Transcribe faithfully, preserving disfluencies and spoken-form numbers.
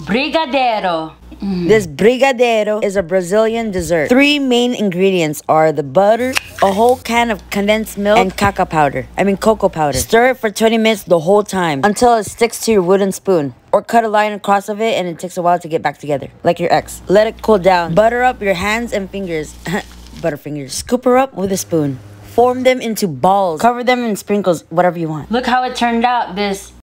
Brigadeiro. Mm. This brigadeiro is a Brazilian dessert. Three main ingredients are the butter, a whole can of condensed milk, and cacao powder. I mean cocoa powder. Stir it for twenty minutes the whole time until it sticks to your wooden spoon. Or cut a line across of it and it takes a while to get back together. Like your ex. Let it cool down. Butter up your hands and fingers. Butterfingers. Scoop her up with a spoon. Form them into balls. Cover them in sprinkles, whatever you want. Look how it turned out. This